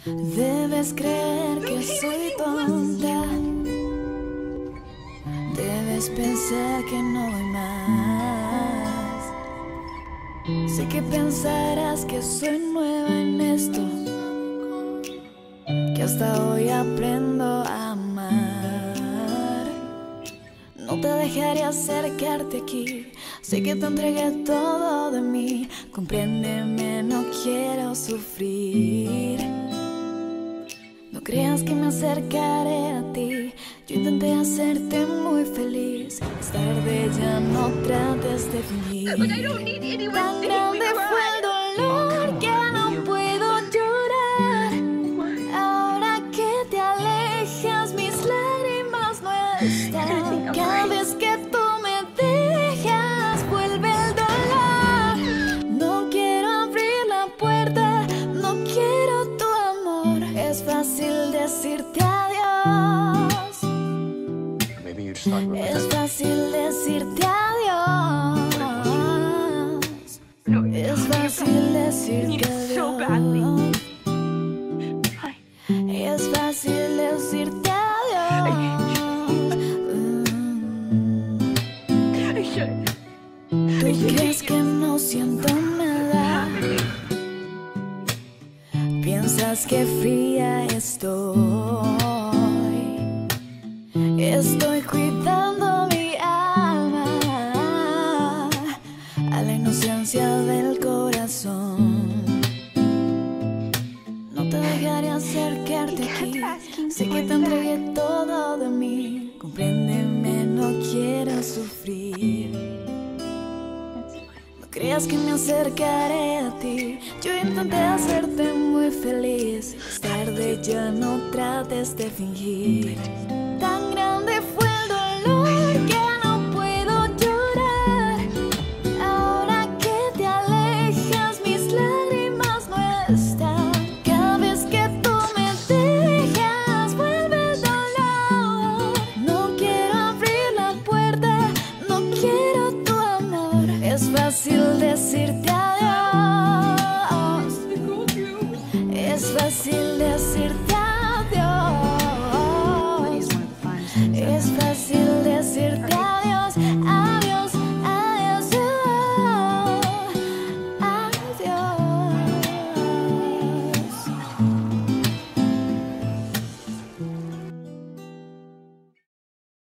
Debes creer que soy tonta. Debes pensar que no hay más. Sé que pensarás que soy nueva en esto, que hasta hoy aprendo a amar. No te dejaré acercarte aquí. Sé que te entregué todo de mí. Compréndeme, no quiero sufrir. No creas que me acercaré a ti. Yo intenté hacerte muy feliz. Es tarde, ya no trates de fingir. Tan grande fue el dolor que no puedo llorar. Ahora que te alejas, mis lágrimas no están. Cada vez que tú me dejas, vuelve el dolor. No quiero abrir la puerta, no quiero tu amor. Es fácil decirte adiós. Es fácil decirte adiós. Es fácil decirte adiós. Es fácil decirte adiós. ¿Tú crees que no siento nada? Piensas que fría estoy. Estoy cuidando mi alma, a la inocencia del corazón. No te dejaré acercarte aquí. Sé que te entregué todo de mí. Compréndeme, no quiero sufrir. No creas que me acercaré a ti. Yo intenté hacerte muy feliz. Es tarde, ya no trates de fingir. Tan grande fue el dolor que no puedo llorar. Ahora que te alejas, mis lágrimas no están. Cada vez que tú me dejas, vuelve el dolor. No quiero abrir la puerta, no quiero tu amor. Es fácil decirte adiós.